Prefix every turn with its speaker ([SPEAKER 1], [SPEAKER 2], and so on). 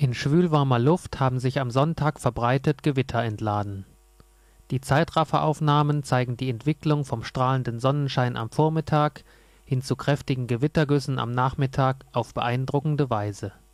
[SPEAKER 1] In schwülwarmer Luft haben sich am Sonntag verbreitet Gewitter entladen. Die Zeitrafferaufnahmen zeigen die Entwicklung vom strahlenden Sonnenschein am Vormittag hin zu kräftigen Gewittergüssen am Nachmittag auf beeindruckende Weise